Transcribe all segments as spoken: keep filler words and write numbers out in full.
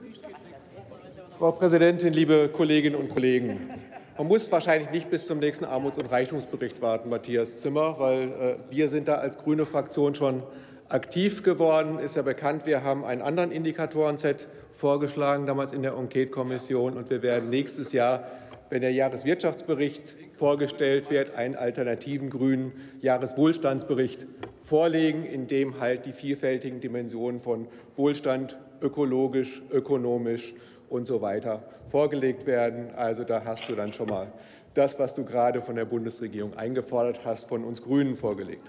Frau Präsidentin, liebe Kolleginnen und Kollegen! Man muss wahrscheinlich nicht bis zum nächsten Armuts- und Reichtumsbericht warten, Matthias Zimmer, weil äh, wir sind da als grüne Fraktion schon aktiv geworden. Ist ja bekannt, wir haben einen anderen Indikatorenset vorgeschlagen, damals in der Enquete-Kommission, und wir werden nächstes Jahr, wenn der Jahreswirtschaftsbericht vorgestellt wird, einen alternativen grünen Jahreswohlstandsbericht vorlegen, in dem halt die vielfältigen Dimensionen von Wohlstand, ökologisch, ökonomisch und so weiter vorgelegt werden. Also da hast du dann schon mal das, was du gerade von der Bundesregierung eingefordert hast, von uns Grünen vorgelegt.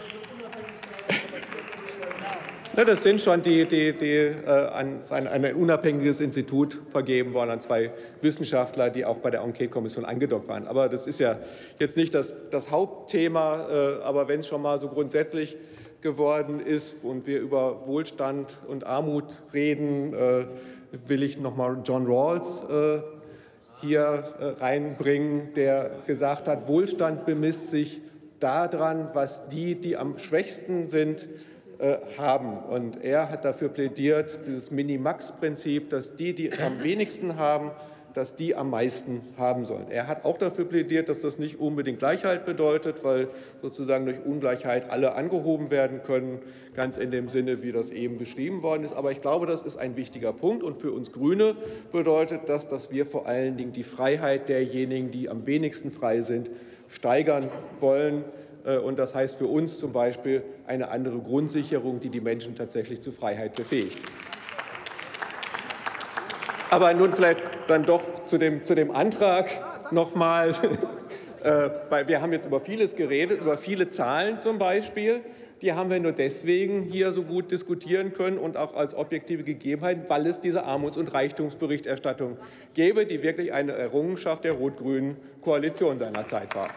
Ja, das sind schon die, die, die äh, an ein, ein unabhängiges Institut vergeben worden, an zwei Wissenschaftler, die auch bei der Enquete-Kommission angedockt waren. Aber das ist ja jetzt nicht das, das Hauptthema. Äh, aber wenn es schon mal so grundsätzlich geworden ist und wir über Wohlstand und Armut reden, äh, will ich noch mal John Rawls äh, hier äh, reinbringen, der gesagt hat, Wohlstand bemisst sich daran, was die, die am schwächsten sind, äh, haben. Und er hat dafür plädiert, dieses Minimax-Prinzip, dass die, die am wenigsten haben, dass die am meisten haben sollen. Er hat auch dafür plädiert, dass das nicht unbedingt Gleichheit bedeutet, weil sozusagen durch Ungleichheit alle angehoben werden können, ganz in dem Sinne, wie das eben beschrieben worden ist. Aber ich glaube, das ist ein wichtiger Punkt. Und für uns Grüne bedeutet das, dass wir vor allen Dingen die Freiheit derjenigen, die am wenigsten frei sind, steigern wollen. Und das heißt für uns zum Beispiel eine andere Grundsicherung, die die Menschen tatsächlich zu Freiheit befähigt. Aber nun vielleicht dann doch zu dem, zu dem Antrag noch mal, äh, weil wir haben jetzt über vieles geredet, über viele Zahlen zum Beispiel. Die haben wir nur deswegen hier so gut diskutieren können und auch als objektive Gegebenheiten, weil es diese Armuts- und Reichtumsberichterstattung gäbe, die wirklich eine Errungenschaft der rot-grünen Koalition seinerzeit war.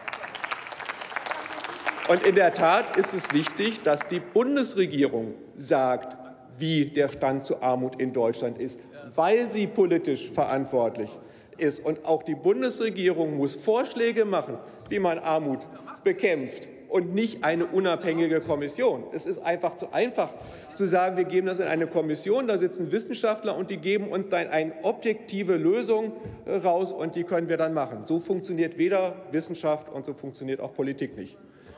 Und in der Tat ist es wichtig, dass die Bundesregierung sagt, wie der Stand zur Armut in Deutschland ist, weil sie politisch verantwortlich ist. Und auch die Bundesregierung muss Vorschläge machen, wie man Armut bekämpft, und nicht eine unabhängige Kommission. Es ist einfach zu einfach zu sagen, wir geben das in eine Kommission, da sitzen Wissenschaftler und die geben uns dann eine objektive Lösung raus und die können wir dann machen. So funktioniert weder Wissenschaft und so funktioniert auch Politik nicht.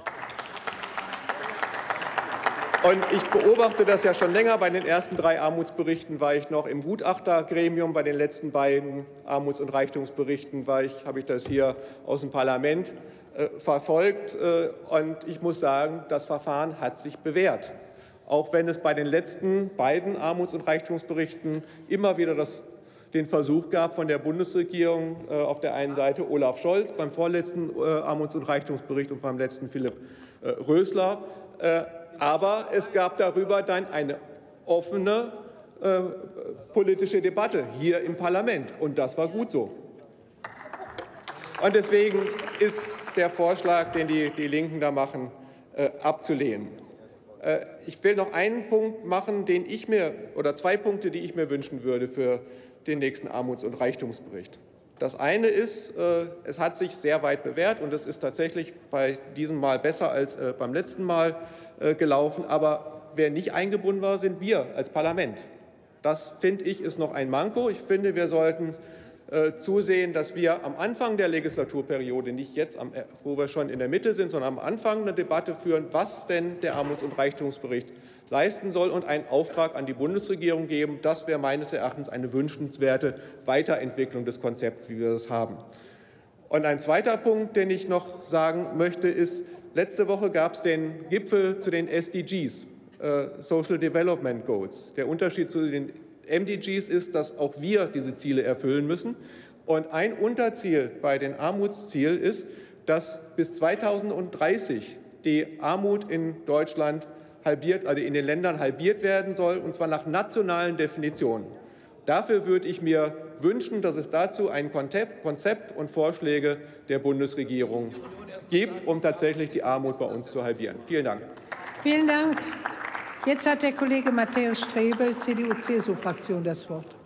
Und ich beobachte das ja schon länger. Bei den ersten drei Armutsberichten war ich noch im Gutachtergremium. Bei den letzten beiden Armuts- und Reichtumsberichten war ich, habe ich das hier aus dem Parlament äh, verfolgt. Äh, und ich muss sagen, das Verfahren hat sich bewährt. Auch wenn es bei den letzten beiden Armuts- und Reichtumsberichten immer wieder das, den Versuch gab von der Bundesregierung, äh, auf der einen Seite Olaf Scholz, beim vorletzten äh, Armuts- und Reichtumsbericht und beim letzten Philipp äh, Rösler. Äh, Aber es gab darüber dann eine offene äh, politische Debatte hier im Parlament. Und das war gut so. Und deswegen ist der Vorschlag, den die, die Linken da machen, äh, abzulehnen. Äh, ich will noch einen Punkt machen, den ich mir, oder zwei Punkte, die ich mir wünschen würde für den nächsten Armuts- und Reichtumsbericht. Das eine ist, äh, es hat sich sehr weit bewährt und es ist tatsächlich bei diesem Mal besser als äh, beim letzten Mal äh, gelaufen. Aber wer nicht eingebunden war, sind wir als Parlament. Das, finde ich, ist noch ein Manko. Ich finde, wir sollten äh, zusehen, dass wir am Anfang der Legislaturperiode, nicht jetzt, am, wo wir schon in der Mitte sind, sondern am Anfang eine Debatte führen, was denn der Armuts- und Reichtumsbericht leisten soll und einen Auftrag an die Bundesregierung geben. Das wäre meines Erachtens eine wünschenswerte Weiterentwicklung des Konzepts, wie wir das haben. Und ein zweiter Punkt, den ich noch sagen möchte, ist, letzte Woche gab es den Gipfel zu den S D Gs, äh, Social Development Goals. Der Unterschied zu den M D Gs ist, dass auch wir diese Ziele erfüllen müssen. Und ein Unterziel bei den Armutszielen ist, dass bis zweitausenddreißig die Armut in Deutschland halbiert, also in den Ländern halbiert werden soll, und zwar nach nationalen Definitionen. Dafür würde ich mir wünschen, dass es dazu ein Konzept und Vorschläge der Bundesregierung gibt, um tatsächlich die Armut bei uns zu halbieren. Vielen Dank. Vielen Dank. Jetzt hat der Kollege Matthäus Strebel, C D U C S U-Fraktion, das Wort.